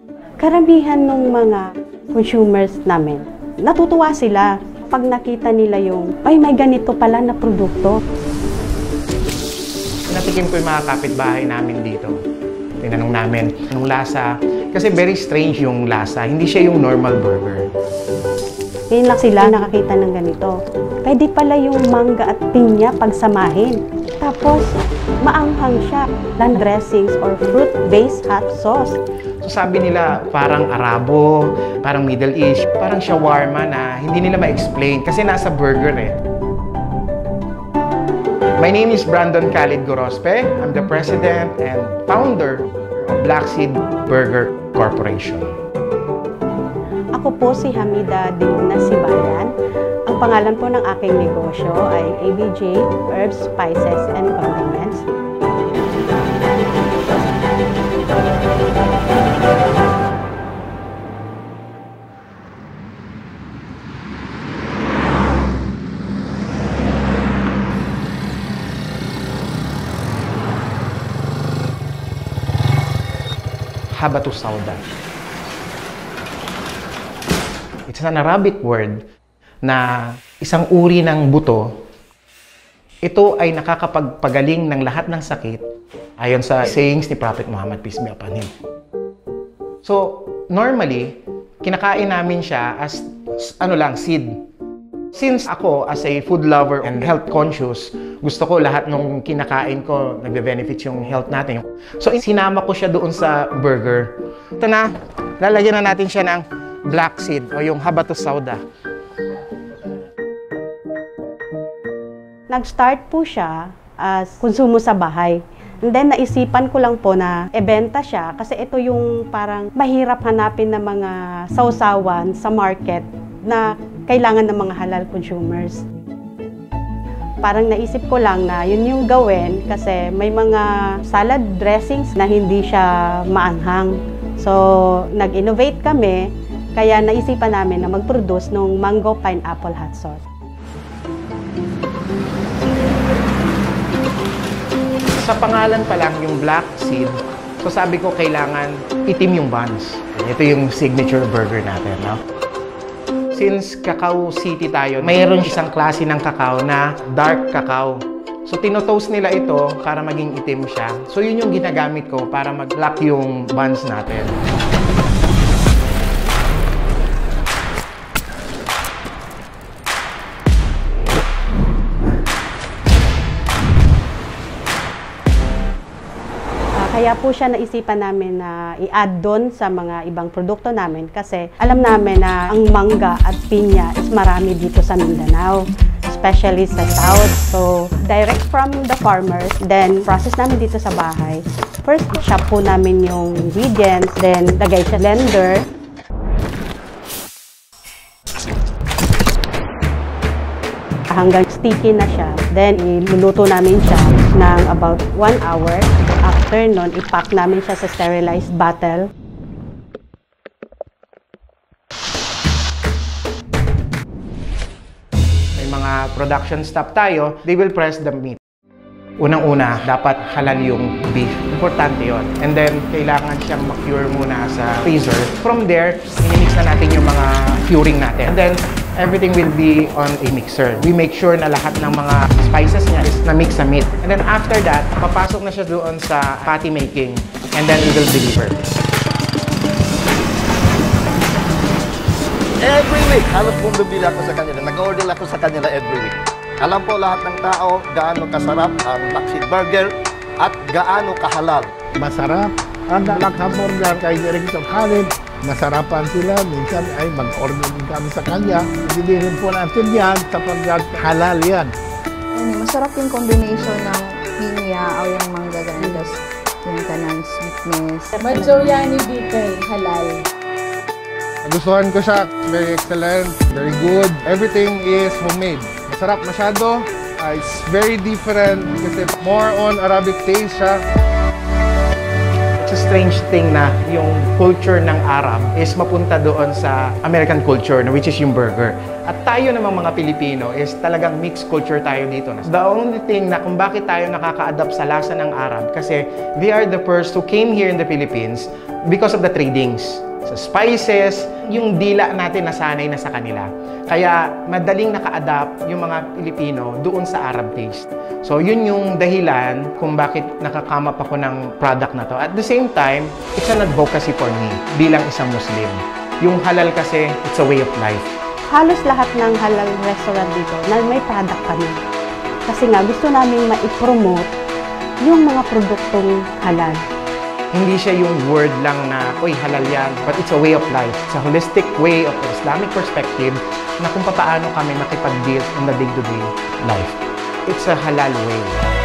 Karamihan ng mga consumers namin, natutuwa sila pag nakita nila yung, ay may ganito pala na produkto. Natikim ko yung mga kapitbahay namin dito. Tinanong namin anong lasa. Kasi very strange yung lasa. Hindi siya yung normal burger. Ngayon lang sila nakakita ng ganito. Pwede pala yung mangga at pinya pagsamahin. Tapos, maanghang siya. Land dressings or fruit-based hot sauce. So sabi nila parang Arabo, parang Middle East, parang shawarma na hindi nila ma-explain kasi nasa burger eh. My name is Brandon Khalid Gorospe. I'm the president and founder of Black Seed Burger Corporation. Ako po si Hamida Diluna Sibayan. Ang pangalan po ng aking negosyo ay ABJ Herbs, Spices, and Condiments. Habatus sauda. It's an Arabic word na isang uri ng buto. Ito ay nakakapagpagaling ng lahat ng sakit ayon sa sayings ni Prophet Muhammad, peace be upon him. So, normally, kinakain namin siya as seed. Since ako as a food lover and health conscious, gusto ko lahat ng kinakain ko nagbe-benefit yung health natin. So, sinama ko siya doon sa burger. Ito na, lalagyan na natin siya ng black seed o yung habatus sauda. Nag-start po siya as konsumo sa bahay. And then, naisipan ko lang po na ibenta siya kasi ito yung parang mahirap hanapin na mga sausawan sa market na kailangan ng mga halal consumers. Parang naisip ko lang na yun yung gawin kasi may mga salad dressings na hindi siya maanghang. So, nag-innovate kami, kaya naisipan namin na mag-produce ng mango pineapple hot sauce. Sa pangalan pa lang yung black seed, so sabi ko kailangan itim yung buns. Ito yung signature burger natin, no? Since Cacao City tayo, mayroon isang klase ng cacao na dark cacao. So, tinotoast nila ito para maging itim siya. So, yun yung ginagamit ko para mag-lock yung buns natin. Kaya po siya naisipan namin na i-add doon sa mga ibang produkto namin kasi alam namin na ang mangga at pinya is marami dito sa Mindanao, especially sa South. So, direct from the farmers, then process namin dito sa bahay. First, shop po namin yung ingredients, then lagay sa blender. Hanggang sticky na siya. Then, iluluto namin siya ng about 1 hour. After nun, ipack namin siya sa sterilized bottle. May mga production staff tayo, they will press the meat. Unang-una, dapat halal yung beef. Importante yon. And then, kailangan siyang ma-cure muna sa freezer. From there, inimix na natin yung mga curing natin. And then, everything will be on a mixer. We make sure na lahat ng mga spices niya is na-mix sa meat. And then, after that, papasok na siya doon sa patty making. And then, we will deliver. Every week, halos bumibili ako sa kanila. Nag-order ako sa kanila every week. Alam po lahat ng tao gaano kasarap ang Black Seed Burger at gaano kahalal. Masarap. Ang Black Hamburger kay Director Khalid, masarapan sila. Minsan ay mag-order din kami sa kanya. Hindi rin po natin yan sapagkat halal yan. Masarap yung combination ng pinya o yung mangga gandos. Yung kanang sweetness. Majoyani Bikay, halal. Nagustuhan ko siya. Very excellent. Very good. Everything is homemade. Masarap masyado. It's very different kasi more on Arabic taste siya. It's a strange thing na yung culture ng Arab is mapunta doon sa American culture, which is yung burger. At tayo namang mga Pilipino is talagang mixed culture tayo dito. The only thing na kung bakit tayo nakaka-adapt sa lasa ng Arab, kasi they are the first who came here in the Philippines because of the tradings. Sa spices, yung dila natin nasanay na sa kanila. Kaya madaling naka-adapt yung mga Pilipino doon sa Arab taste. So yun yung dahilan kung bakit nakakama pa ko ng product na to. At the same time, it's an advocacy for me bilang isang Muslim. Yung halal kasi, it's a way of life. Halos lahat ng halal restaurant dito na may product kami. Kasi nga gusto namin ma-promote yung mga produktong halal. Hindi siya yung word lang na, oy, halal yan, but it's a way of life. It's a holistic way of Islamic perspective na kung paano kami makipag-deal in the day-to-day life. It's a halal way.